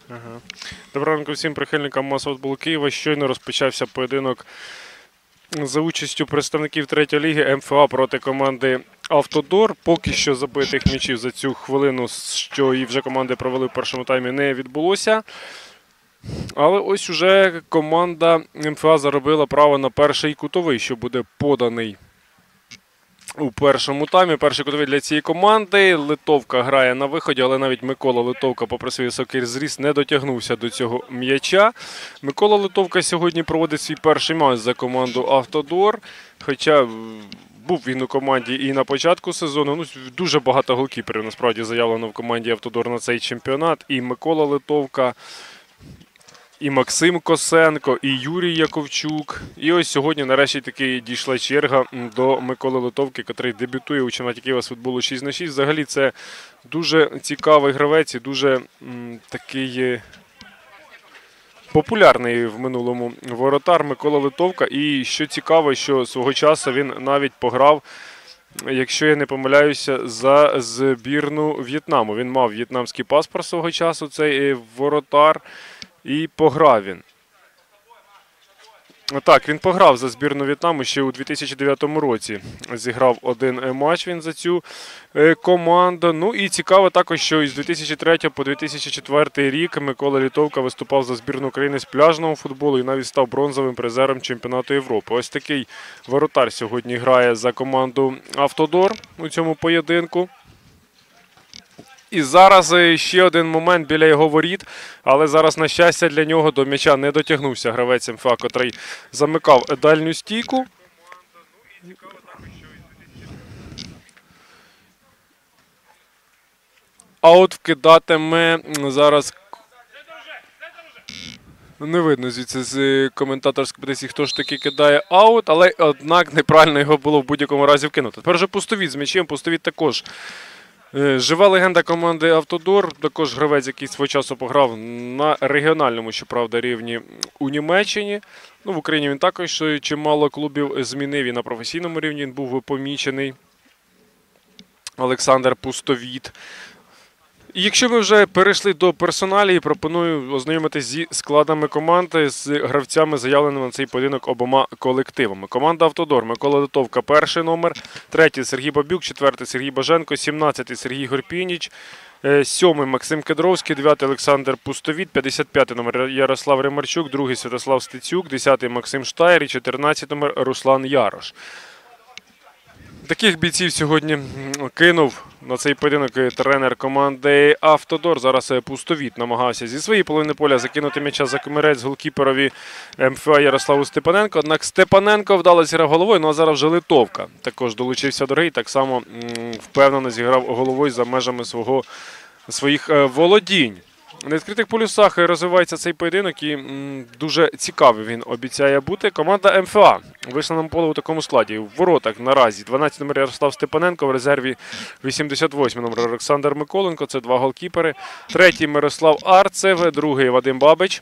Ага. Доброго ранку всім прихильникам Мосфутболу Києва. Щойно розпочався поєдинок за участю представників третьої ліги МФА проти команди Автодор. Поки що забитих м'ячів за цю хвилину, що і вже команди провели в першому таймі, не відбулося. Але ось уже команда МФА заробила право на перший кутовий, що буде поданий у першому таймі. Перший кутовий для цієї команди. Литовка грає на виході, але навіть Микола Литовка, попри свій високий зріст, не дотягнувся до цього м'яча. Микола Литовка сьогодні проводить свій перший матч за команду Автодор. Хоча був він у команді і на початку сезону. Ну, дуже багато голкіперів насправді заявлено в команді Автодор на цей чемпіонат. І Микола Литовка, і Максим Косенко, і Юрій Яковчук. І ось сьогодні нарешті таки дійшла черга до Миколи Литовки, який дебютує у чемпіонаті Києва з футболу 6х6. Взагалі це дуже цікавий гравець і дуже такий популярний в минулому воротар Микола Литовка. І що цікаво, що свого часу він навіть пограв, якщо я не помиляюся, за збірну В'єтнаму. Він мав в'єтнамський паспорт свого часу, цей воротар. І пограв він. Так, він пограв за збірну В'єтнаму ще у 2009 році. Зіграв один матч він за цю команду. Ну і цікаво також, що із 2003 по 2004 рік Микола Литовка виступав за збірну України з пляжного футболу і навіть став бронзовим призером чемпіонату Європи. Ось такий воротар сьогодні грає за команду Автодор у цьому поєдинку. І зараз ще один момент біля його воріт, але зараз, на щастя, для нього до м'яча не дотягнувся гравець МФА, котрий замикав дальню стійку. Аут вкидатиме зараз. Не видно звідси з коментаторської позиції, хто ж таки кидає аут, але однак неправильно його було в будь-якому разі вкинути. Тепер же Пустовіт з м'ячем. Пустовіт також жива легенда команди Автодор, також гравець, який свого часу пограв на регіональному, щоправда, рівні у Німеччині. Ну, в Україні він також чимало клубів змінив, і на професійному рівні він був помічений. Олександр Пустовіт. І якщо ми вже перейшли до персоналії, пропоную ознайомитися зі складами команди, з гравцями, заявленими на цей поєдинок обома колективами. Команда Автодор. Микола Литовка – перший номер, третій – Сергій Бабюк, четвертий – Сергій Баженко, 17-й – Сергій Горпініч, 7-й – Максим Кедровський, 9-й – Олександр Пустовіт, 55-й номер – Ярослав Ремарчук, 2-й – Святослав Стецюк, 10-й – Максим Штаєр і 14-й номер – Руслан Ярош. Таких бійців сьогодні кинув на цей поєдинок тренер команди Автодор. Зараз Пустовіт намагався зі своєї половини поля закинути м'яча за комірець голкіперові МФА Ярославу Степаненко. Однак Степаненко вдало зіграв головою, ну а зараз вже Литовка також долучився до гри і так само впевнено зіграв головою за межами своїх володінь. На відкритих полюсах розвивається цей поєдинок і дуже цікавий він обіцяє бути. Команда МФА вийшла на поле у такому складі. В воротах наразі 12 номер Ярослав Степаненко, в резерві 88 номер Олександр Миколенко, це два голкіпери. Третій Мирослав Арцев, другий Вадим Бабич.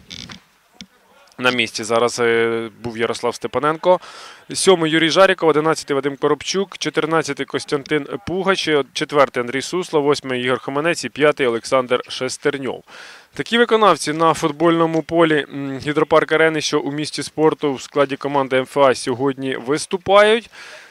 На місці зараз був Ярослав Степаненко. 7-й Юрій Жаріков, 11-й Вадим Коробчук, 14-й Костянтин Пугач, 4-й Андрій Суслов, 8-й Ігор Хоманець і 5-й Олександр Шестерньов. Такі виконавці на футбольному полі Гідропарк Арени, що у місті спорту в складі команди МФА сьогодні виступають.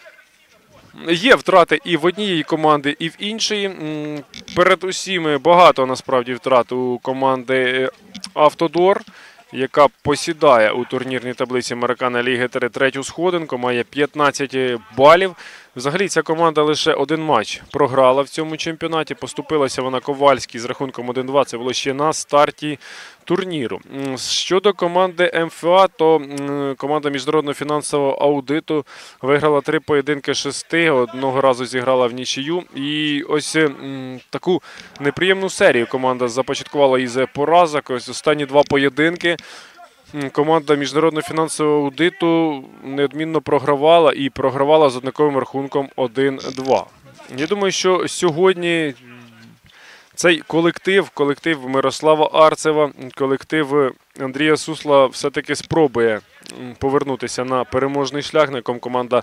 Є втрати і в однієї команди, і в іншої. Передусім багато насправді втрат у команди Автодор, яка посідає у турнірній таблиці Американа Ліги 3 третю сходинку, має 15 балів. Взагалі ця команда лише один матч програла в цьому чемпіонаті. Поступилася вона Ковальській з рахунком 1-2. Це було ще на старті турніру. Щодо команди МФА, то команда Міжнародного фінансового аудиту виграла 3 поєдинки 6, одного разу зіграла в нічию. І ось таку неприємну серію команда започаткувала із поразок. Ось останні 2 поєдинки команда Міжнародного фінансового аудиту неодмінно програвала і програвала з однаковим рахунком 1-2. Я думаю, що сьогодні цей колектив Мирослава Арцева, колектив Андрія Сусла все-таки спробує повернутися на переможний шлях, на якому команда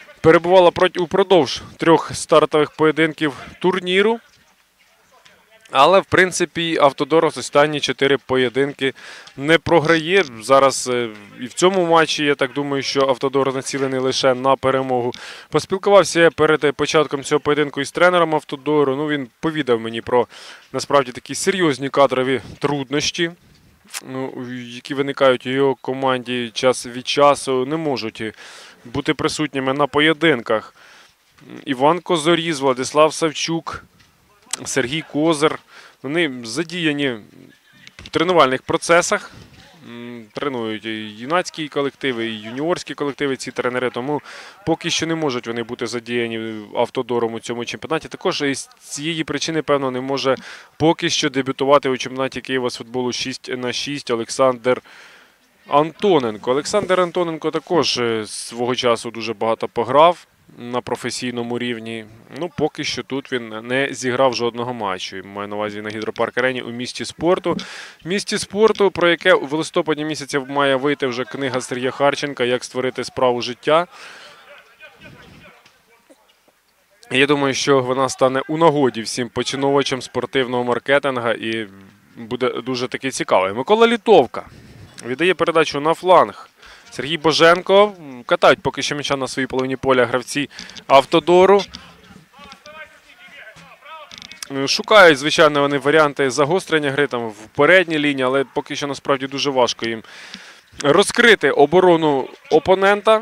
перебувала упродовж 3 стартових поєдинків турніру. Але, в принципі, Автодор останні 4 поєдинки не програє. Зараз і в цьому матчі, я так думаю, що Автодор націлений лише на перемогу. Поспілкувався я перед початком цього поєдинку із тренером Автодору. Ну, він повідав мені про, насправді, такі серйозні кадрові труднощі, які виникають у його команді час від часу, не можуть бути присутніми на поєдинках. Іван Козоріз, Владислав Савчук, Сергій Козир, вони задіяні в тренувальних процесах, тренують і юнацькі колективи, і юніорські колективи ці тренери, тому поки що не можуть вони бути задіяні Автодором у цьому чемпіонаті. Також із цієї причини, певно, не може поки що дебютувати у чемпіонаті Києва з футболу 6х6 Олександр Антоненко. Олександр Антоненко також свого часу дуже багато пограв на професійному рівні. Ну, поки що тут він не зіграв жодного матчу. Маю на увазі на Гідропарк-арені у місті спорту. Місті спорту, про яке в листопаді місяці має вийти вже книга Сергія Харченка «Як створити справу життя». Я думаю, що вона стане у нагоді всім поціновувачам спортивного маркетингу і буде дуже таки цікавою. Микола Літовка віддає передачу на фланг. Сергій Боженко. Катають поки що м'яча на своїй половині поля гравці Автодору. Шукають, звичайно, вони варіанти загострення гри там в передній лінії, але поки що насправді дуже важко їм розкрити оборону опонента.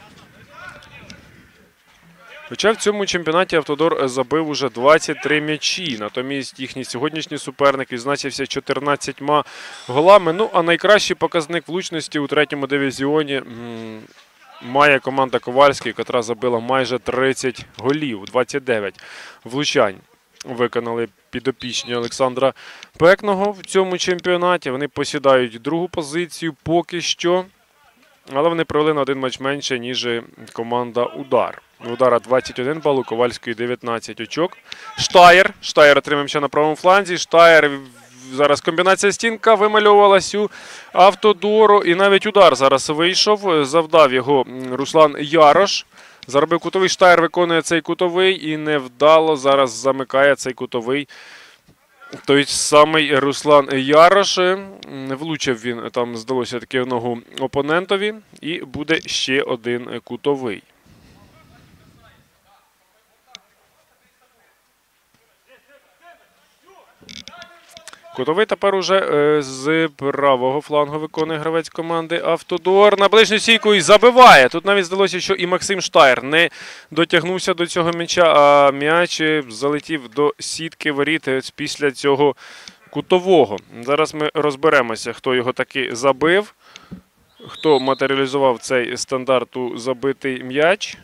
Хоча в цьому чемпіонаті Автодор забив уже 23 м'ячі. Натомість їхній сьогоднішній суперник відзначився 14 голами. Ну, а найкращий показник влучності у третьому дивізіоні має команда Ковальський, яка забила майже 30 голів, 29 влучань. Виконали підопічні Олександра Пекного в цьому чемпіонаті. Вони посідають другу позицію поки що. Але вони провели на один матч менше, ніж команда «Удар». У «Удара» 21 бал, у Ковальської 19 очок. Штаєр отримав м'яча на правому фланзі. Штаєр, зараз комбінація стінка вимальовувалась у Автодору. І навіть «Удар» зараз вийшов, завдав його Руслан Ярош. Заробив кутовий, Штаєр виконує цей кутовий і невдало зараз замикає цей кутовий. Той самий Руслан Ярош. Влучив він, там здалося таки в ногу опонентові. І буде ще один кутовий. Кутовий тепер уже з правого флангу виконує гравець команди Автодор. На ближню стійку і забиває. Тут навіть здалося, що і Максим Штаєр не дотягнувся до цього м'яча, а м'яч залетів до сітки воріт після цього кутового. Зараз ми розберемося, хто його таки забив, хто матеріалізував цей стандарту забитий м'яч.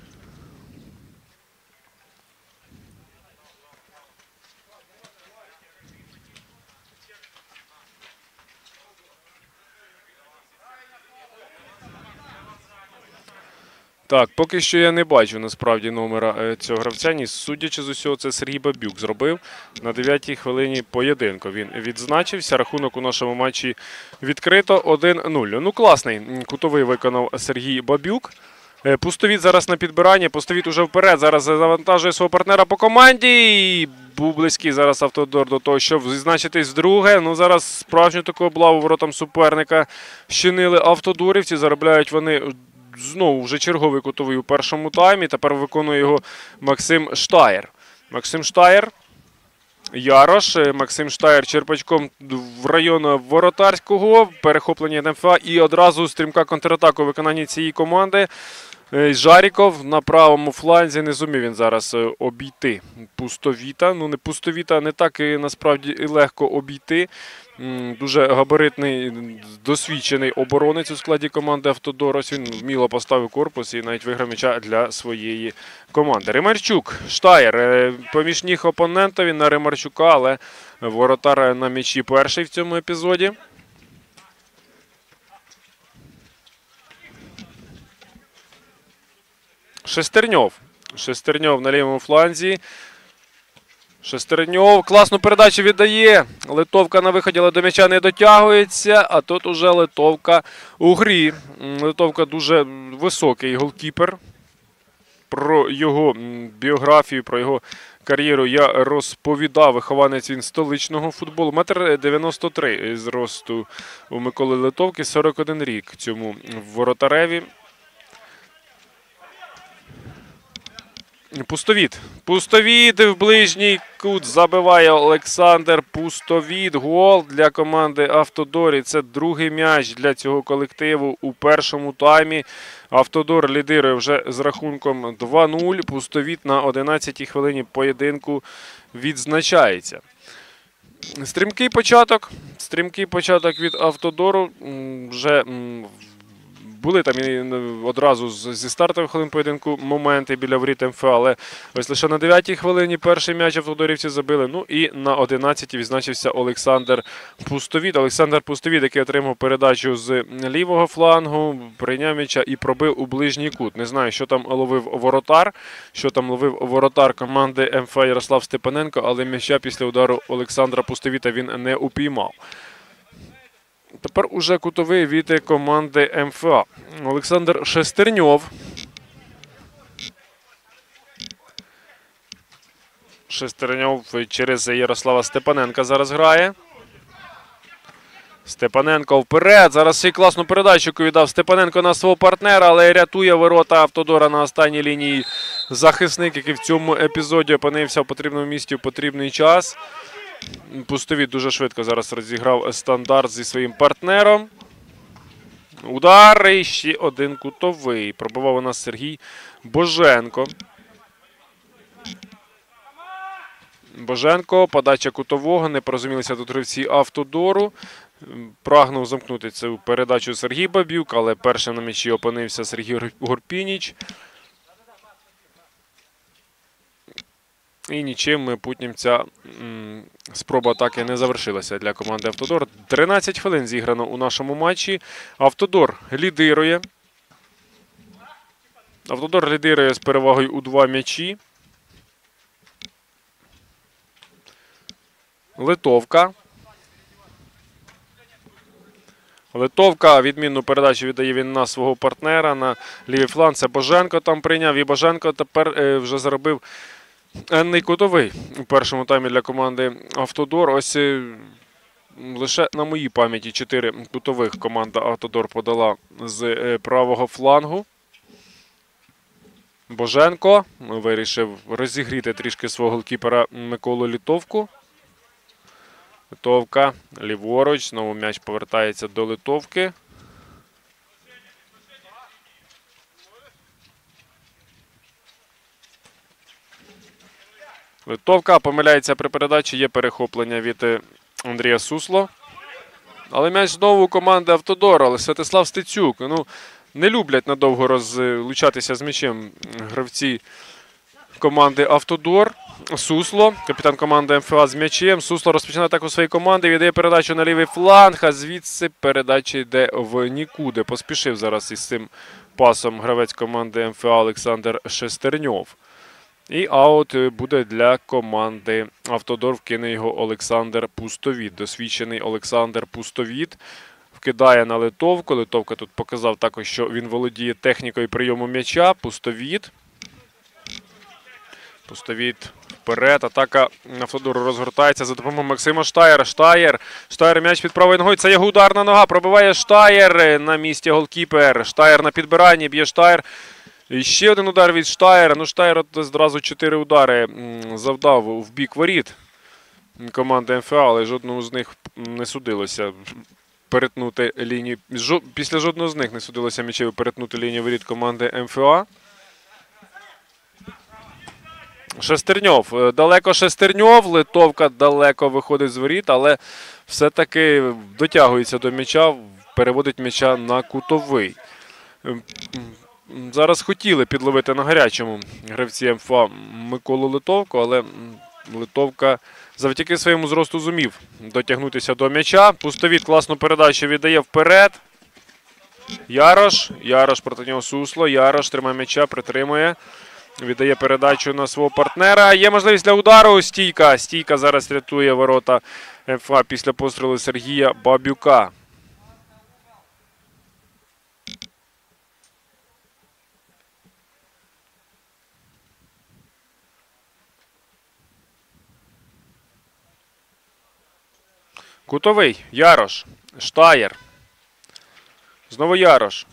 Так, поки що я не бачу насправді номера цього гравця. Ні, судячи з усього, це Сергій Бабюк зробив. На 9-й хвилині поєдинку він відзначився. Рахунок у нашому матчі відкрито 1-0. Ну, класний кутовий виконав Сергій Бабюк. Пустовіт зараз на підбиранні. Пустовіт уже вперед. Зараз завантажує свого партнера по команді. І був близький зараз Автодор до того, щоб відзначитись вдруге. Ну, зараз справжню таку облаву воротам суперника щинили автодорівці. Заробляють вони знову вже черговий кутовий у першому таймі. Тепер виконує його Максим Штаєр. Максим Штаєр. Ярош. Максим Штаєр черпачком в район воротарського. Перехоплення НФА і одразу стрімка контратака у виконанні цієї команди. Жаріков на правому фланзі. Не зумів він зараз обійти Пустовіта. Ну, не Пустовіта, не так і насправді легко обійти. Дуже габаритний, досвідчений оборонець у складі команди Автодор. Він вміло поставив корпус і навіть виграв м'яча для своєї команди. Римарчук, Штаєр, поміж ніг опонентові на Римарчука, але воротар на м'ячі перший в цьому епізоді. Шестерньов на лівому фланзі. Шестерньов класну передачу віддає. Литовка на виході, але до м'яча не дотягується. А тут уже Литовка у грі. Литовка дуже високий голкіпер. Про його біографію, про його кар'єру я розповідав. Вихованець він столичного футболу. 1,93 м зросту у Миколи Литовки. 41 рік цьому воротареві. Пустовіт. Пустовіт в ближній кут забиває Олександр Пустовіт. Гол для команди Автодор. І це другий м'яч для цього колективу у першому таймі. Автодор лідирує вже з рахунком 2-0. Пустовіт на 11-й хвилині поєдинку відзначається. Стрімкий початок від Автодору. Вже були там і одразу зі стартових хвилин поєдинку моменти біля воріт МФА, але ось лише на 9-й хвилині перший м'яч автодорівці забили. Ну і на 11-й відзначився Олександр Пустовіт. Олександр Пустовіт, який отримав передачу з лівого флангу, прийняв м'яча і пробив у ближній кут. Не знаю, що там ловив воротар команди МФА Ярослав Степаненко, але м'яча після удару Олександра Пустовіта він не упіймав. Тепер уже кутовий від команди МФА. Олександр Шестерньов. Шестерньов через Ярослава Степаненка зараз грає. Степаненко вперед. Зараз ще й класну передачу віддав Степаненко на свого партнера, але рятує ворота Автодора на останній лінії захисник, який в цьому епізоді опинився в потрібному місці в потрібний час. Пустовіт дуже швидко зараз розіграв стандарт зі своїм партнером. Удар і ще один кутовий. Пробивав у нас Сергій Боженко. Боженко, подача кутового. Не порозумілися тут гравці Автодору. Прагнув замкнути цю передачу Сергій Бабюк, але першим на м'ячі опинився Сергій Горпініч. І нічим путнім ця спроба атаки не завершилася для команди Автодор. 13 хвилин зіграно у нашому матчі. Автодор лідирує. Автодор лідирує з перевагою у 2 м'ячі. Литовка. Литовка відмінну передачу віддає він на свого партнера. На лівий фланг це Боженко там прийняв. І Боженко тепер вже заробив енний кутовий у першому таймі для команди Автодор. Ось лише на моїй пам'яті 4 кутових команда Автодор подала з правого флангу. Боженко вирішив розігріти трішки свого голкіпера Миколу Литовку. Литовка ліворуч. Знову м'яч повертається до Литовки. Литовка помиляється при передачі. Є перехоплення від Андрія Сусло. Але м'яч знову у команди Автодор. Але Святослав Стецюк. Не люблять надовго розлучатися з м'ячем гравці команди Автодор. Сусло, капітан команди МФА з м'ячем. Сусло розпочинає атаку своєї команди, віддає передачу на лівий фланг, а звідси передача йде в нікуди. Поспішив зараз із цим пасом гравець команди МФА Олександр Шестерньов. І аут буде для команди Автодор. Вкине його Олександр Пустовіт. Досвідчений Олександр Пустовіт вкидає на Литовку. Литовка тут показав також, що він володіє технікою прийому м'яча. Пустовіт. Пустовіт вперед. Атака Автодору розгортається за допомогою Максима Штаєра. Штаєр м'яч під правою ногою. Це його ударна нога. Пробиває Штаєр. На місці голкіпер. Штаєр на підбиранні. Б'є Штаєр. І ще один удар від Штаєра. Штаєр одразу 4 удари завдав в бік воріт команди МФА, але жодного з них не судилося перетнути лінію. Після жодного з них не судилося м'ячеві перетнути лінію воріт команди МФА. Шестерньов. Далеко Шестерньов. Литовка далеко виходить з воріт, але все-таки дотягується до м'яча, переводить м'яча на кутовий. Зараз хотіли підловити на гарячому гравці МФА Миколу Литовку, але Литовка завдяки своєму зросту зумів дотягнутися до м'яча. Пустовіт класну передачу віддає вперед. Ярош проти нього Сусло. Ярош тримає м'яча, притримує. Віддає передачу на свого партнера. Є можливість для удару. Стійка зараз рятує ворота МФА після пострілу Сергія Бабюка. Кутовий. Ярош. Штаєр. Знову Ярош.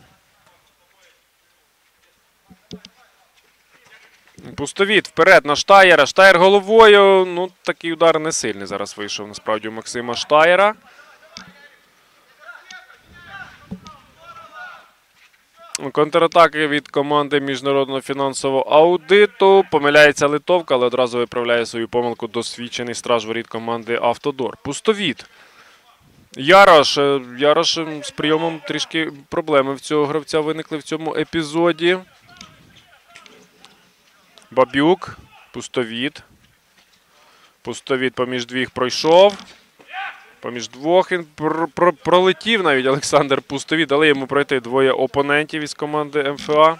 Пустовіт вперед на Штаєра. Штаєр головою. Ну, такий удар не сильний зараз вийшов, насправді, у Максима Штаєра. Контратаки від команди Міжнародного фінансового аудиту. Помиляється Литовка, але одразу виправляє свою помилку досвідчений страж воріт команди Автодор. Пустовіт. Ярош. Ярош з прийомом трішки проблеми в цього гравця виникли в цьому епізоді. Бабюк. Пустовіт. Пустовіт поміж двох пройшов. Поміж двох він пролетів навіть Олександр Пустовіт. Дали йому пройти двоє опонентів із команди МФА.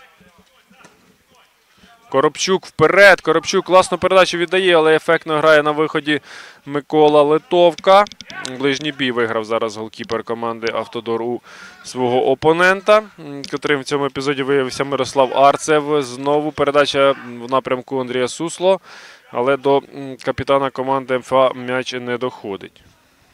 Коробчук вперед. Коробчук класну передачу віддає, але ефектно грає на виході Микола Литовка. Ближній бій виграв зараз голкіпер команди Автодор у свого опонента, котрим в цьому епізоді виявився Мирослав Арцев. Знову передача в напрямку Андрія Сусло, але до капітана команди МФА м'яч не доходить.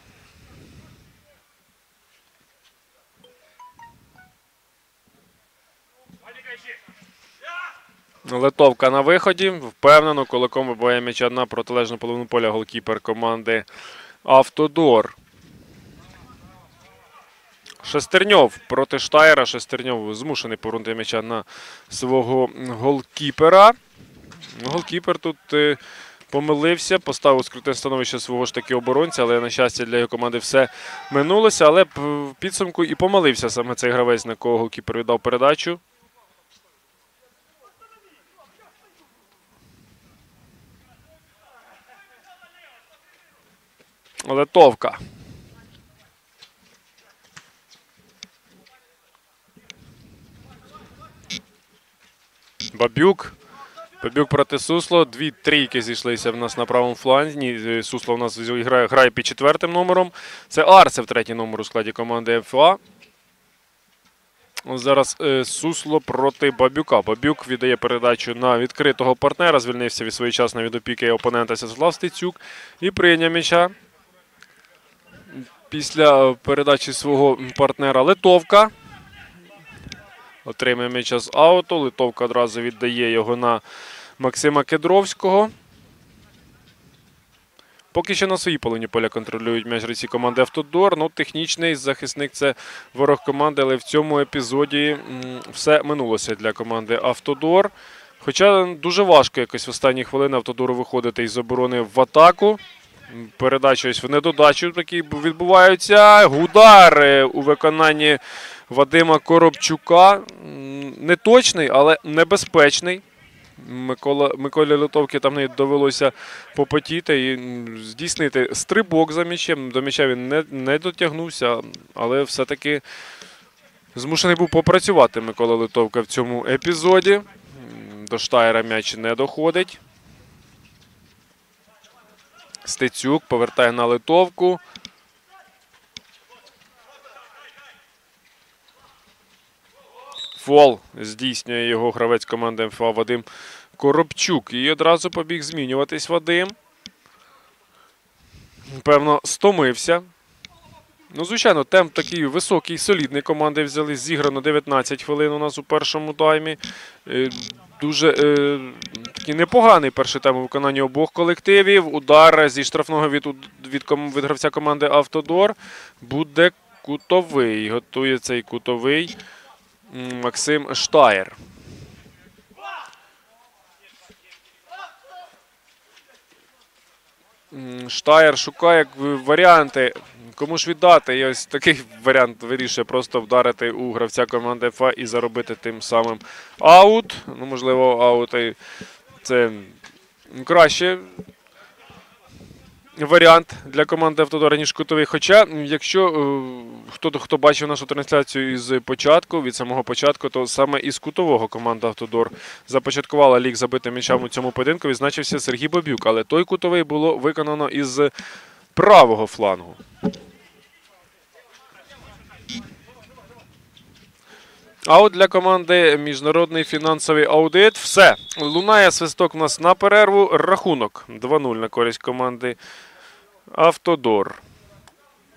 Литовка на виході. Впевнено, кулаком вибиває м'яча на протилежну половину поля голкіпер команди Автодор. Шестерньов проти Штаєра. Шестерньов змушений повернути м'яча на свого голкіпера. Голкіпер тут помилився, поставив у скрутне становище свого ж таки оборонця, але, на щастя, для його команди все минулося. Але в підсумку і помилився саме цей гравець, на кого голкіпер віддав передачу. Литовка. Бабюк. Бабюк проти Сусло. Дві трійки зійшлися в нас на правому фланзі. Сусло у нас грає під 4-м номером. Це Арцев, 3-й номер у складі команди МФА. Зараз Сусло проти Бабюка. Бабюк віддає передачу на відкритого партнера. Звільнився від своєчасно від опіки опонента Святослав Стецюк. І прийняв м'яча. Після передачі свого партнера Литовка. Отримує м'яча з ауту. Литовка одразу віддає його на Максима Кедровського. Поки що на своїй половині поля контролюють м'яч гравці команди Автодор. Ну, технічний захисник – це ворог команди, але в цьому епізоді все минулося для команди Автодор. Хоча дуже важко якось в останні хвилини Автодору виходити із оборони в атаку. Передача ось в недодачу такі відбуваються. Удар у виконанні Вадима Коробчука. Неточний, але небезпечний. Миколі Литовки там не довелося попотіти і здійснити стрибок за м'ячем. До м'яча він не дотягнувся, але все-таки змушений був попрацювати Микола Литовка в цьому епізоді. До Штаєра м'яч не доходить. Стецюк повертає на Литовку. Фол здійснює його гравець команди МФА Вадим Коробчук. І одразу побіг змінюватись Вадим. Певно, стомився. Ну, звичайно, темп такий високий, солідний. Команди взяли. Зіграно 19 хвилин у нас у першому таймі. Дуже такий непоганий перший тайм у виконанні обох колективів. Удар зі штрафного від гравця команди Автодор. Буде кутовий. Готує цей кутовий Максим Штаєр. Штаєр шукає варіанти, кому ж віддати. І ось такий варіант вирішує просто вдарити у гравця команди ФА і заробити тим самим аут. Ну, можливо, аут це краще варіант для команди Автодора, ніж кутовий. Хоча, якщо хто бачив нашу трансляцію із початку, від самого початку, то саме із кутового команда Автодор започаткувала лік забитим м'ячам у цьому поєдинку, відзначився Сергій Бабюк. Але той кутовий було виконано із правого флангу. Аут для команди Міжнародний фінансовий аудит. Все. Лунає свисток у нас на перерву. Рахунок 2-0 на користь команди Автодор.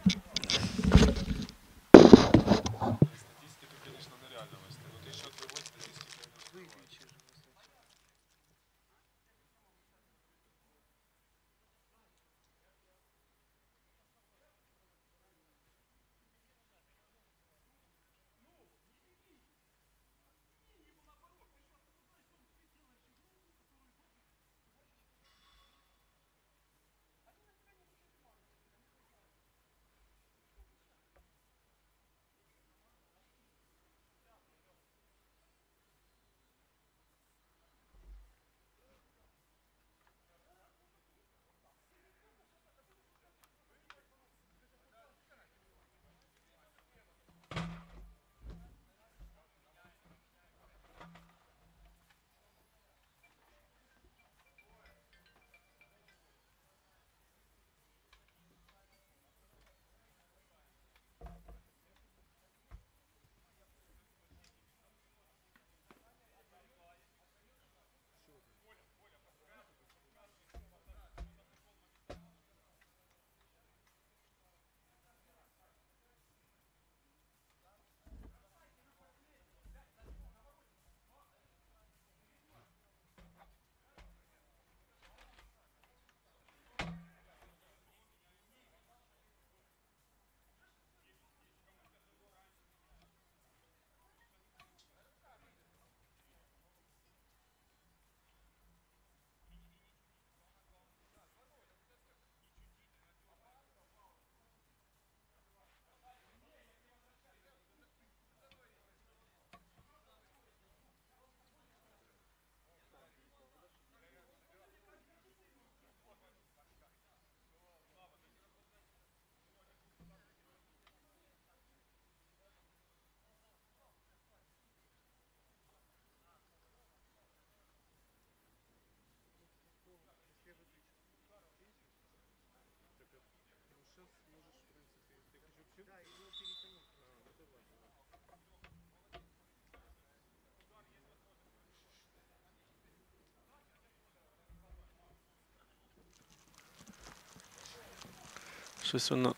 Щось воно...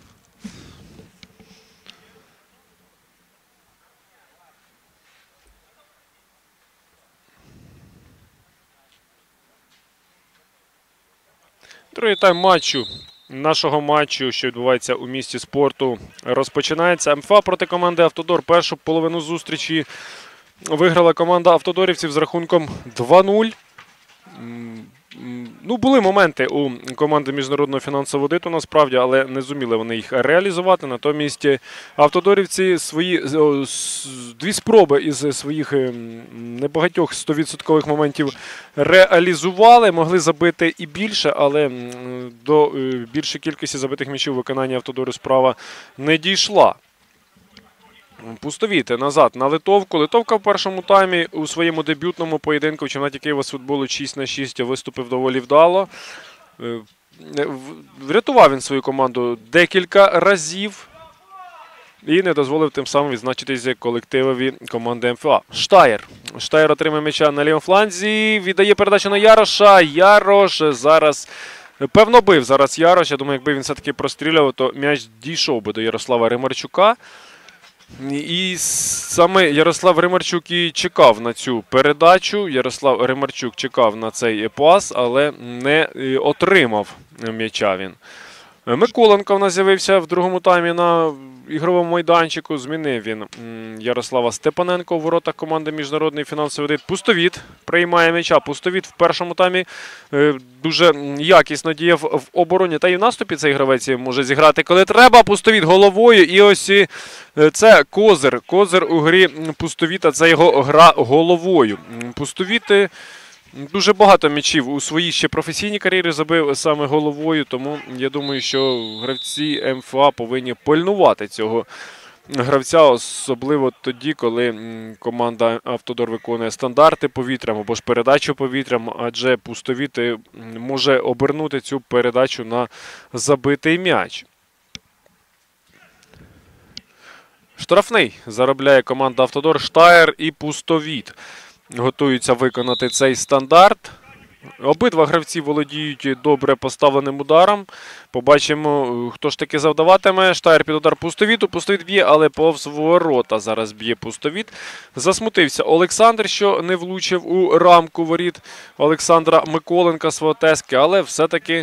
Другий тайм матчу. Нашого матчу, що відбувається у місті спорту, розпочинається. МФА проти команди «Автодор». Першу половину зустрічі виграла команда автодорівців з рахунком 2-0. Ну, були моменти у команди міжнародного фінансового аудиту, насправді, але не зуміли вони їх реалізувати. Натомість автодорівці дві спроби із своїх небагатьох 100% моментів реалізували. Могли забити і більше, але до більшої кількості забитих м'ячів виконання автодору справа не дійшла. Пустовіт назад на Литовку. Литовка в першому таймі у своєму дебютному поєдинку в чемпіонаті Києва з футболу 6-6 виступив доволі вдало. Врятував він свою команду декілька разів і не дозволив тим самим відзначитися колективові команди МФА. Штаєр отримає м'яча на лівому фланзі, віддає передачу на Яроша. Ярош зараз... Певно бив зараз Ярош. Я думаю, якби він все-таки прострілював, то м'яч дійшов би до Ярослава Римарчука. І саме Ярослав Римарчук і чекав на цю передачу. Ярослав Римарчук чекав на цей пас, але не отримав м'яча він. Миколенко в нас з'явився в другому таймі на ігровому майданчику. Змінив він Ярослава Степаненко у воротах команди Міжнародний фінансовий аудит. Пустовіт приймає м'яча. Пустовіт в першому таймі дуже якісно діяв в обороні. Та і в наступі цей гравець може зіграти, коли треба. Пустовіт головою. І ось це козир. Козир у грі Пустовіта. Це його гра головою. Пустовіт дуже багато м'ячів у своїй ще професійній кар'єрі забив саме головою, тому я думаю, що гравці МФА повинні пильнувати цього гравця, особливо тоді, коли команда «Автодор» виконує стандарти повітрям або ж передачу повітрям, адже Пустовіт може обернути цю передачу на забитий м'яч. Штрафний заробляє команда «Автодор». Штаєр і Пустовіт готуються виконати цей стандарт. Обидва гравці володіють добре поставленим ударом. Побачимо, хто ж таки завдаватиме. Штаєр під удар Пустовіту. Пустовіт б'є, але повз ворота зараз б'є Пустовіт. Засмутився Олександр, що не влучив у рамку воріт Олександра Миколенка свого тески. Але все-таки,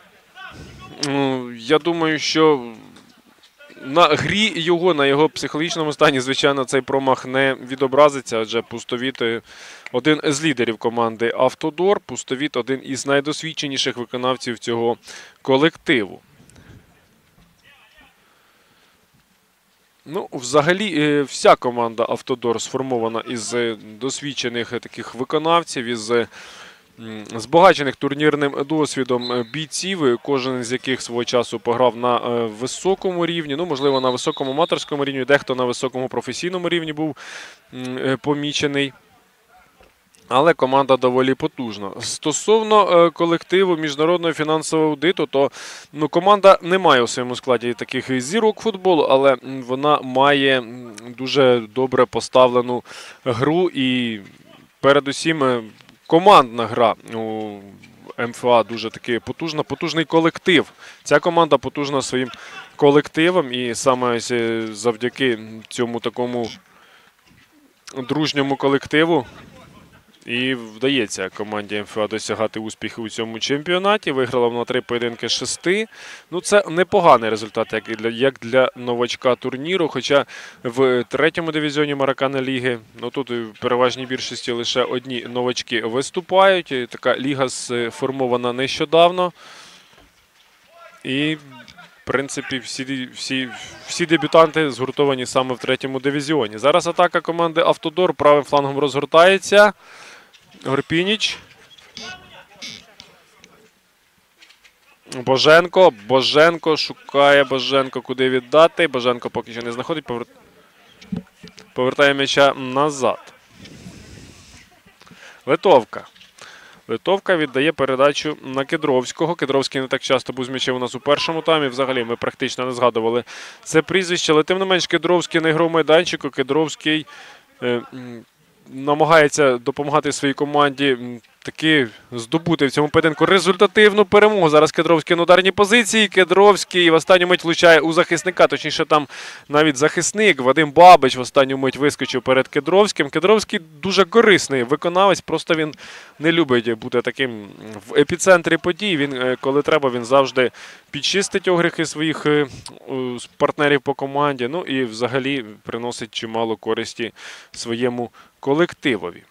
я думаю, що на грі його, на його психологічному стані, звичайно, цей промах не відобразиться, адже Пустовіт один з лідерів команди «Автодор». Пустовіт один із найдосвідченіших виконавців цього колективу. Ну, взагалі, вся команда «Автодор» сформована із досвідчених таких виконавців, із збагачених турнірним досвідом бійців, кожен з яких свого часу пограв на високому рівні, ну, можливо, на високому аматорському рівні, дехто на високому професійному рівні був помічений. Але команда доволі потужна. Стосовно колективу міжнародного фінансового аудиту, то команда не має у своєму складі таких зірок футболу, але вона має дуже добре поставлену гру і передусім командна гра у МФА дуже таки потужна, потужний колектив. Ця команда потужна своїм колективом і саме завдяки цьому такому дружньому колективу і вдається команді МФА досягати успіху у цьому чемпіонаті. Виграла вона 3 поєдинки з 6. Ну, це непоганий результат, як для новачка турніру. Хоча в 3-му дивізіоні Маракана ліги, тут в переважній більшості лише одні новачки виступають. Така ліга сформована нещодавно. І, в принципі, всі дебютанти згуртовані саме в 3-му дивізіоні. Зараз атака команди «Автодор» правим флангом розгортається. Горпініч. Боженко шукає куди віддати. Боженко поки що не знаходить. Повертає м'яча назад. Литовка. Литовка віддає передачу на Кедровського. Кедровський не так часто був з м'ячем у нас у першому таймі. Взагалі ми практично не згадували це прізвище. Але тим не менш Кедровський на ігровому майданчику. Кедровський намагається допомагати своїй команді таки здобути в цьому поєдинку результативну перемогу. Зараз Кедровський на ударній позиції. Кедровський в останню мить влучає у захисника. Точніше, там навіть захисник Вадим Бабич в останню мить вискочив перед Кедровським. Кедровський дуже корисний виконавець, просто він не любить бути таким в епіцентрі подій. Він, коли треба, він завжди підчистить огріхи своїх партнерів по команді. Ну і взагалі приносить чимало користі своєму колективові.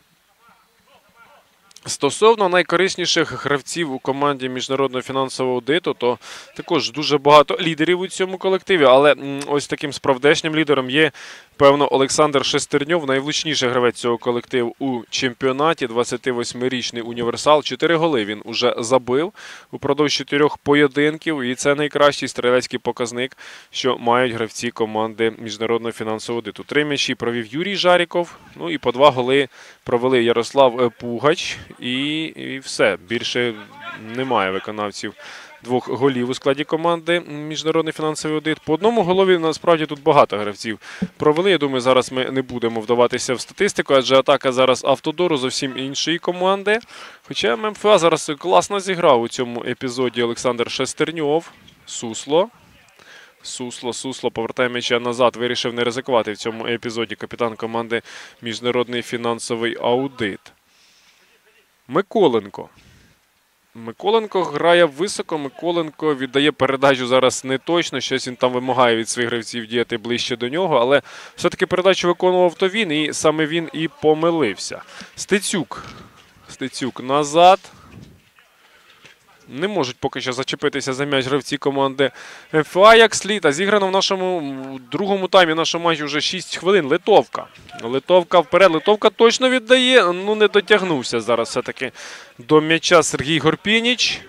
Стосовно найкорисніших гравців у команді Міжнародного фінансового аудиту, то також дуже багато лідерів у цьому колективі, але ось таким справдешнім лідером є, певно, Олександр Шестерньов, найвлучніший гравець цього колективу у чемпіонаті, 28-річний універсал. 4 голи він уже забив упродовж 4 поєдинків, і це найкращий стрілецький показник, що мають гравці команди Міжнародного фінансового аудиту. 3 м'ячі провів Юрій Жаріков, ну і по 2 голи провели Ярослав Пугач. І все. Більше немає виконавців 2 голів у складі команди Міжнародний фінансовий аудит. По 1 голові, насправді, тут багато гравців провели. Я думаю, зараз ми не будемо вдаватися в статистику, адже атака зараз Автодору зовсім іншої команди. Хоча МФА зараз класно зіграв у цьому епізоді Олександр Шестерньов. Сусло повертає м'яча назад, вирішив не ризикувати в цьому епізоді капітан команди Міжнародний фінансовий аудит. Миколенко грає високо, Миколенко віддає передачу зараз не точно, щось він там вимагає від своїх гравців діяти ближче до нього, але все-таки передачу виконував то він, і саме він і помилився. Стецюк назад. Не можуть поки що зачепитися за м'яч гравці команди МФА як слід. А зіграно в нашому другому таймі нашого матчу вже 6 хвилин. Литовка вперед. Литовка точно віддає. Ну, не дотягнувся зараз все-таки до м'яча Сергій Горпініч.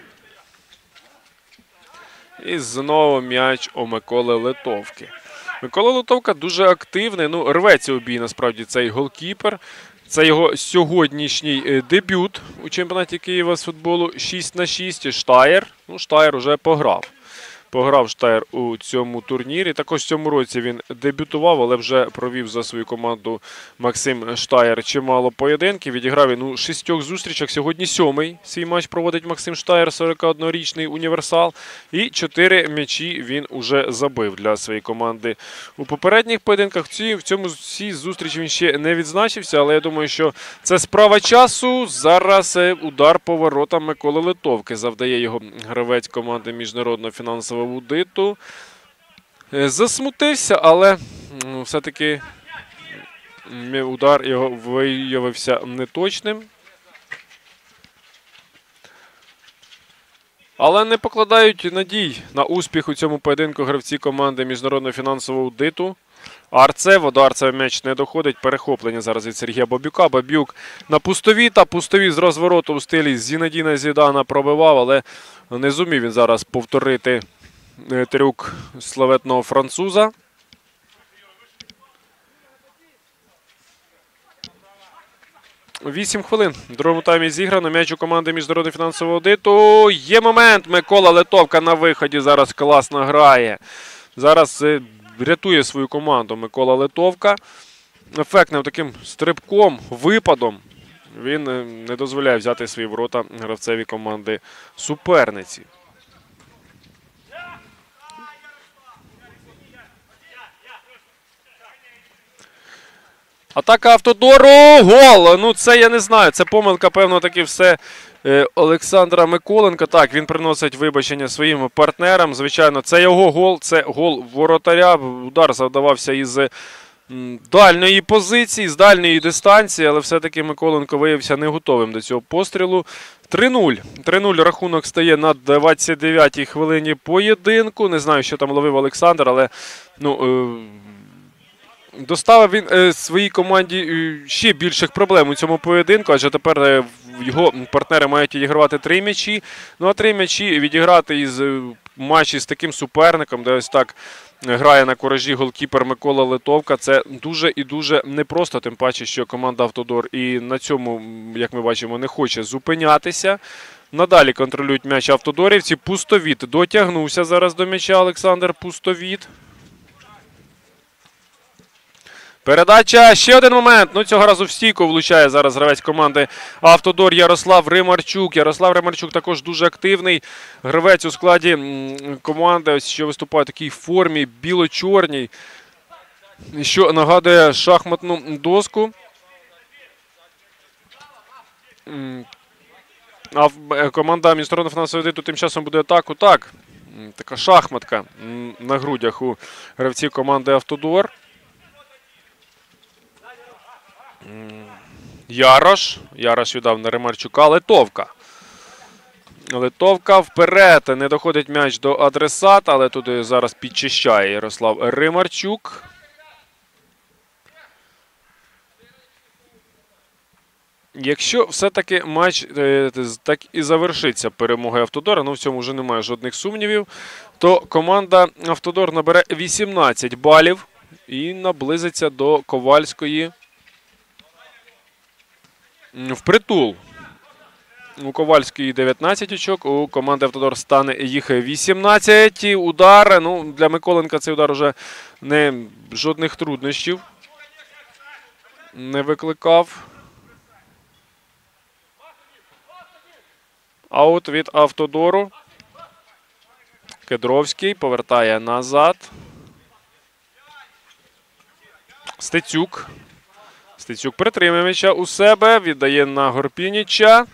І знову м'яч у Миколи Литовки. Микола Литовка дуже активний. Ну, рветься у бій, насправді, цей голкіпер. Це його сьогоднішній дебют у чемпіонаті Києва з футболу 6-6. Штаєр. Ну, Штаєр уже пограв. Пограв Штаєр у цьому турнірі. Також в цьому році він дебютував, але вже провів за свою команду Максим Штаєр чимало поєдинків. Відіграв він у 6 зустрічах. Сьогодні 7-й свій матч проводить Максим Штаєр, 41-річний універсал. І 4 м'ячі він уже забив для своєї команди у попередніх поєдинках. В цій зустрічі він ще не відзначився, але я думаю, що це справа часу. Зараз удар по воротам Миколи Литовки завдає його гравець команди Міжнародного фінансового аудиту. Засмутився, але все-таки удар його виявився неточним. Але не покладають надій на успіх у цьому поєдинку гравці команди Міжнародного фінансового аудиту. Арцево, до Арцева м'яч не доходить. Перехоплення зараз від Сергія Бабюка. Бабюк на Пустові, та Пустові з розвороту в стилі Зінедіна Зідана пробивав, але не зумів він зараз повторити трюк славетного француза. Вісім хвилин. В другому таймі зіграно. М'яч у команди Міжнародного фінансового аудиту. Є момент. Микола Литовка на виході зараз класно грає. Зараз рятує свою команду Микола Литовка. Ефектним таким стрибком, випадом він не дозволяє взяти свої ворота гравцеві команди суперниці. Атака Автодору. Гол! Ну це я не знаю. Це помилка, певно, таки все Олександра Миколенка. Так, він приносить вибачення своїм партнерам. Звичайно, це його гол. Це гол воротаря. Удар завдавався із дальньої позиції, з дальньої дистанції. Але все-таки Миколенко виявився не готовим до цього пострілу. 3-0. 3-0 рахунок стає на 29-й хвилині поєдинку. Не знаю, що там ловив Олександр, але доставив він своїй команді ще більших проблем у цьому поєдинку, адже тепер його партнери мають відігравати 3 м'ячі. Ну а 3 м'ячі відіграти із матчі з таким суперником, де ось так грає на куражі голкіпер Микола Литовка, це дуже і дуже непросто, тим паче, що команда «Автодор» і на цьому, як ми бачимо, не хоче зупинятися. Надалі контролюють м'яч автодорівці. Пустовіт дотягнувся зараз до м'яча Олександр Пустовіт. Передача, ще один момент. Ну, цього разу в стійку влучає зараз гравець команди «Автодор» Ярослав Римарчук. Ярослав Римарчук також дуже активний гравець у складі команди, що виступає в такій формі біло-чорній, що нагадує шахматну доску. А команда Міжнародного фінансового аудиту тим часом буде атаку. Так, така шахматка на грудях у гравців команди «Автодор». Ярош віддав на Римарчука. Литовка вперед. Не доходить м'яч до адресата, але туди зараз підчищає Ярослав Римарчук. Якщо все-таки матч так і завершиться перемогою «Автодора», ну в цьому вже немає жодних сумнівів, то команда «Автодор» набере 18 балів і наблизиться до Ковальської впритул. У Ковальської 19 очок, у команди «Автодор» стане їх 18. Удар, ну для Миколенка цей удар вже жодних труднощів не викликав. Аут від «Автодору». Кедровський повертає назад. Стецюк. Стецюк притримує м'яча у себе, віддає на Горпініча.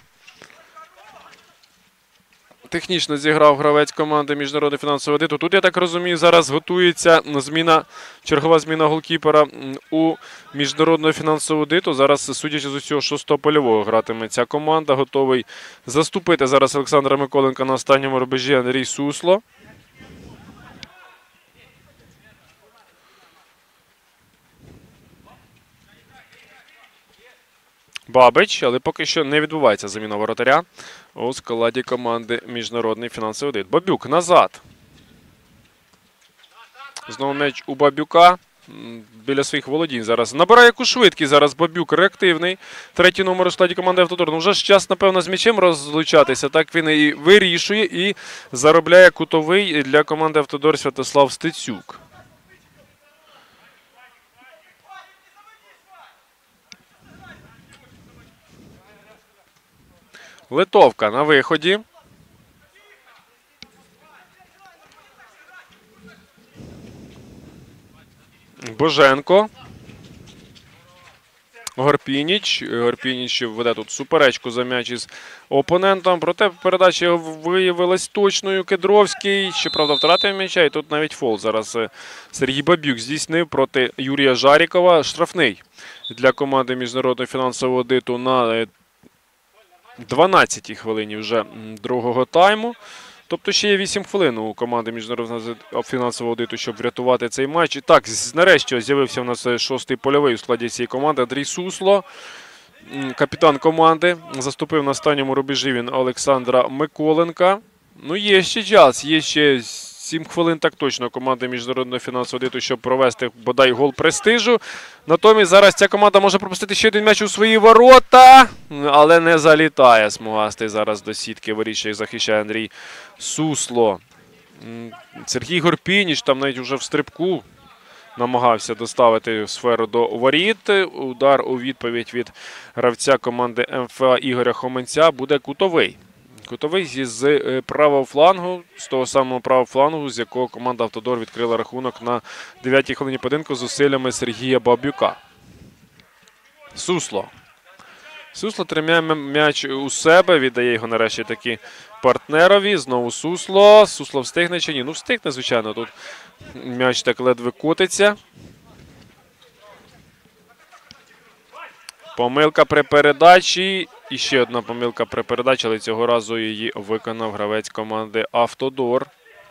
Технічно зіграв гравець команди Міжнародного фінансового аудиту. Тут, я так розумію, зараз готується чергова зміна голкіпера у Міжнародного фінансового аудиту. Зараз, судячи з усього, 6-го польового гратиме ця команда. Готовий заступити зараз Олександра Миколенка на останньому рубежі Андрій Сусло. Бабич, але поки що не відбувається заміна воротаря у складі команди Міжнародний фінансовий аудит. Бабюк назад. Знову м'яч у Бабюка. Біля своїх володінь зараз. Набирає яку швидкість зараз Бабюк, реактивний. Третій номер у складі команди «Автодор». Ну вже ж час, напевно, з м'ячем розлучатися. Так він і вирішує і заробляє кутовий для команди «Автодор» Святослав Стецюк. Литовка на виході. Боженко. Горпініч. Горпініч веде тут суперечку за м'яч із опонентом. Проте передача виявилась точною. Кедровський, щоправда, втратив м'яча. І тут навіть фол зараз Сергій Бабюк здійснив проти Юрія Жарікова. Штрафний для команди Міжнародного фінансового аудиту на 12-й хвилині вже другого тайму. Тобто ще є 8 хвилин у команди Міжнародного фінансового аудиту, щоб врятувати цей матч. І так, нарешті з'явився у нас 6-й польовий у складі цієї команди Андрій Сусло. Капітан команди. Заступив на останньому рубежі він Олександра Миколенка. Ну, є ще час, є ще 7 хвилин так точно команди Міжнародного фінансового аудиту, щоб провести бодай гол престижу. Натомість зараз ця команда може пропустити ще один м'яч у свої ворота, але не залітає смугастий зараз до сітки воріт, що їх захищає Андрій Сусло. Сергій Горпініч там навіть вже в стрибку намагався доставити сферу до воріт. Удар у відповідь від гравця команди МФА Ігоря Хоменця буде кутовий. Кутовий з правого флангу, з того самого правого флангу, з якого команда «Автодор» відкрила рахунок на 9-й хвилині поєдинку з зусиллями Сергія Бабюка. Сусло. Сусло тримає м'яч у себе, віддає його нарешті таки партнерові. Знову Сусло. Сусло встигне чи ні? Ну встигне, звичайно, тут м'яч так ледве котиться. Помилка при передачі. І ще одна помилка при передачі, але цього разу її виконав гравець команди «Автодор».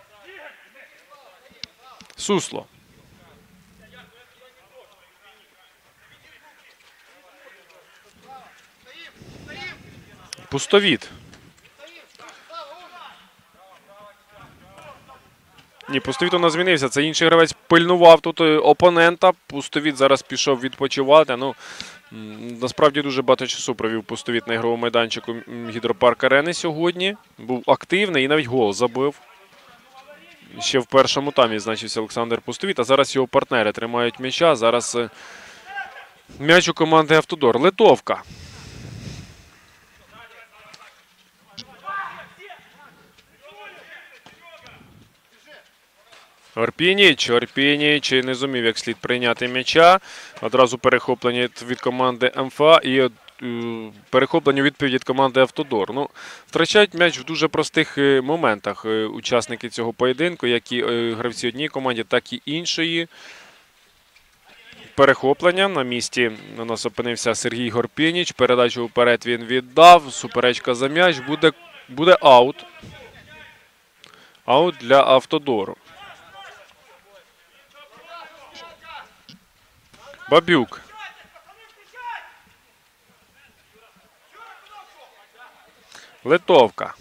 Сусло. Пустовіт. Ні, Пустовіт у нас змінився. Це інший гравець пильнував тут опонента. Пустовіт зараз пішов відпочивати. Ну, насправді дуже багато часу провів Пустовіт на ігровому майданчику Гідропарк Арени сьогодні. Був активний і навіть гол забив. Ще в першому таймі відзначився Олександр Пустовіт, а зараз його партнери тримають м'яча. Зараз м'яч у команди Автодор. Литовка. Орпініч не зумів як слід прийняти м'яча. Одразу перехоплення від команди МФА і перехоплення відповідь від команди Автодор. Ну, втрачають м'яч в дуже простих моментах учасники цього поєдинку, як і гравці однієї команди, так і іншої. Перехоплення. На місці у нас опинився Сергій Горпініч. Передачу вперед він віддав. Суперечка за м'яч. Буде аут. Аут для Автодору. Бабюк. Литовка.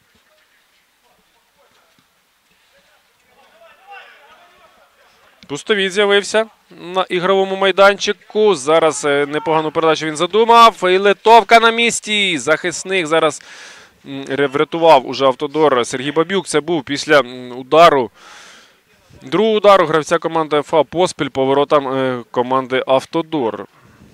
Пустовіт з'явився на ігровому майданчику. Зараз непогану передачу він задумав. І Литовка на місці. Захисник зараз врятував уже Автодор Сергій Бабюк. Це був після удару. Другого удару гравця команди ФА поспіль по воротам команди Автодор.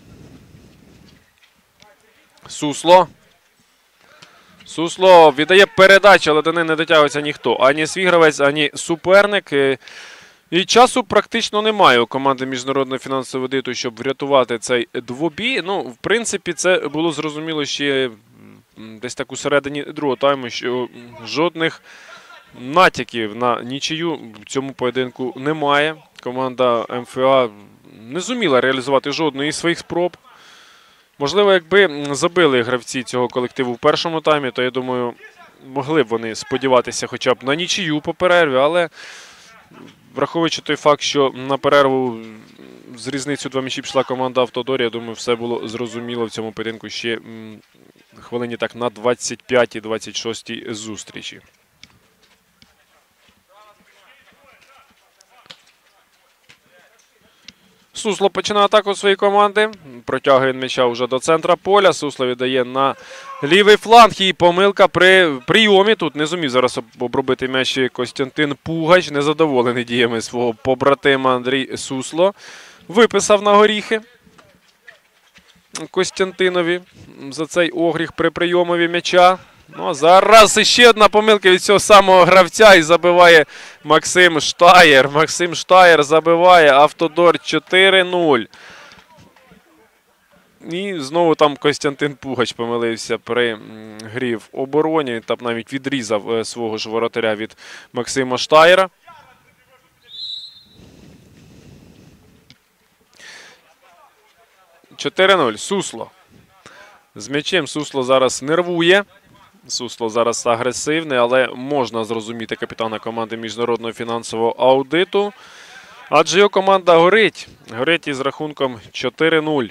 Сусло віддає передачу, але до неї не дотягується ніхто. Ані свій гравець, ані суперник. І часу практично немає у команди Міжнародного фінансового аудиту, щоб врятувати цей двобій. Ну, в принципі, це було зрозуміло ще десь так у середині другого тайму, що жодних натяків на нічию в цьому поєдинку немає. Команда МФА не зуміла реалізувати жодної із своїх спроб. Можливо, якби забили гравці цього колективу в першому таймі, то, я думаю, могли б вони сподіватися хоча б на нічию по перерві, але враховуючи той факт, що на перерву з різницею 2 м'ячі пішла команда Автодор, я думаю, все було зрозуміло в цьому поєдинку ще хвилині так на 25-й, 26-й зустрічі. Сусло починає атаку своєї команди. Протягує м'яча вже до центра поля. Сусло віддає на лівий фланг. І помилка при прийомі. Тут не зумів зараз обробити м'яч Костянтин Пугач. Незадоволений діями свого побратима Андрій Сусло. Виписав на горіхи Костянтинові за цей огріх при прийомові м'яча. Ну, а зараз ще одна помилка від цього самого гравця і забиває Максим Штаєр. Максим Штаєр забиває. Автодор 4-0. І знову там Костянтин Пугач помилився при грі в обороні. Там навіть відрізав свого ж воротаря від Максима Штаєра. Сусло. З м'ячем Сусло зараз нервує. Сусло зараз агресивний, але можна зрозуміти капітана команди Міжнародного фінансового аудиту. Адже його команда горить. Горить із рахунком 4-0.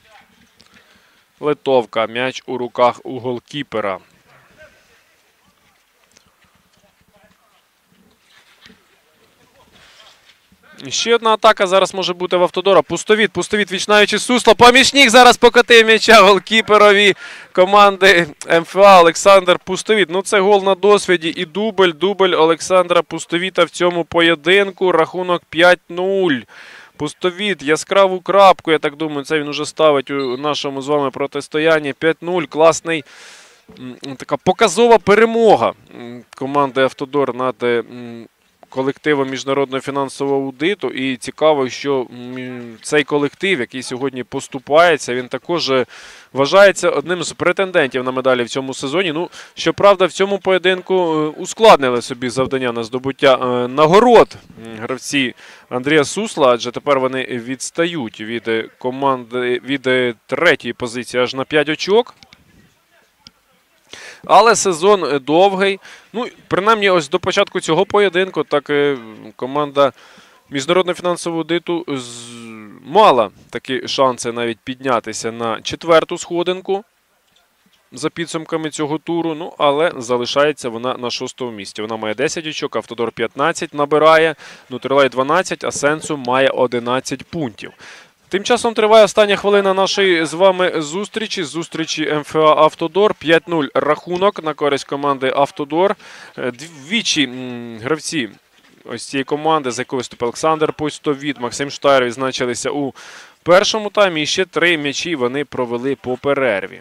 Литовка. М'яч у руках у голкіпера. Ще одна атака зараз може бути в Автодора. Пустовіт відчинаючи Сусло. Помічник зараз покотив м'яча голкіперові команди МФА Олександр Пустовіт. Ну це гол на досвіді і дубль Олександра Пустовіта в цьому поєдинку. Рахунок 5-0. Пустовіт, яскраву крапку, я так думаю, це він уже ставить у нашому з вами протистоянні. 5-0. Класний, така показова перемога команди Автодор над колективом Міжнародного фінансового аудиту. І цікаво, що цей колектив, який сьогодні поступається, він також вважається одним з претендентів на медалі в цьому сезоні. Ну, щоправда, в цьому поєдинку ускладнили собі завдання на здобуття нагород гравці Андрія Сусла, адже тепер вони відстають від команди від третьої позиції аж на 5 очок. Але сезон довгий. Ну, принаймні, ось до початку цього поєдинку так команда Міжнародного фінансового аудиту мала такі шанси навіть піднятися на 4-ту сходинку. за підсумками цього туру, ну, але залишається вона на 6-му місці. Вона має 10 очок, Автодор 15 набирає, Нутрилайт 12, а Сенсу має 11 пунктів. Тим часом триває остання хвилина нашої з вами зустрічі МФА Автодор. 5-0 рахунок на користь команди Автодор. Двічі гравці ось цієї команди, за якою виступив Олександр Пустовіт, Максим Штайр, відзначилися у першому таймі. І ще 3 м'ячі вони провели по перерві.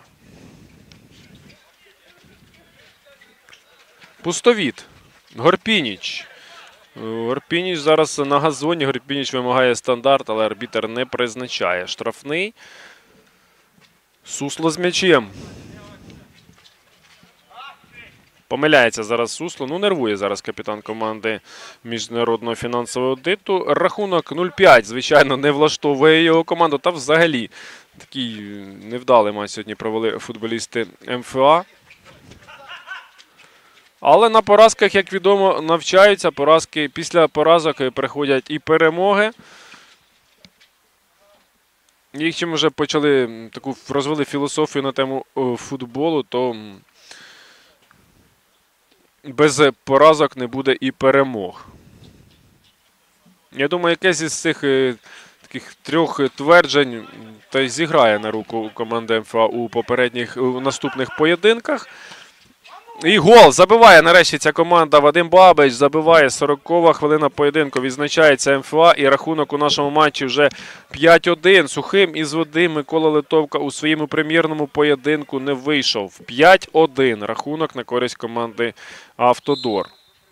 Пустовіт, Горпініч. Горпініч зараз на газоні. Горпініч вимагає стандарт, але арбітер не призначає. Штрафний. Сусло з м'ячем. Помиляється зараз Сусло. Ну, нервує зараз капітан команди Міжнародного фінансового аудиту. Рахунок 0-5, звичайно, не влаштовує його команду. Та взагалі такий невдалий матч сьогодні провели футболісти МФА. Але на поразках, як відомо, навчаються. Після поразок приходять і перемоги. Якщо ми вже розвили філософію на тему футболу, то без поразок не буде і перемог. Я думаю, якесь із цих таких 3 тверджень та й зіграє на руку команди МФА у наступних поєдинках. І гол забиває нарешті ця команда. Вадим Бабич забиває. 40-ва хвилина поєдинку. Відзначається МФА. І рахунок у нашому матчі вже 5-1. Сухим із води Микола Литовка у своєму прем'єрному поєдинку не вийшов. 5-1 рахунок на користь команди Автодор.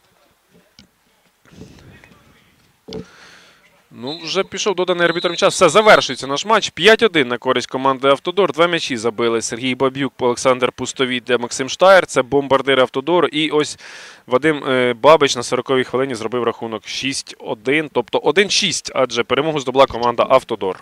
Ну, вже пішов доданий арбітром час. Все, завершується наш матч. 5-1 на користь команди Автодор. 2 м'ячі забили Сергій Бабюк, Олександр Пустовіт та Максим Штайр. Це бомбардири Автодору. І ось Вадим Бабич на 40-й хвилині зробив рахунок 6-1. Тобто 1-6, адже перемогу здобула команда Автодор.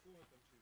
кого там?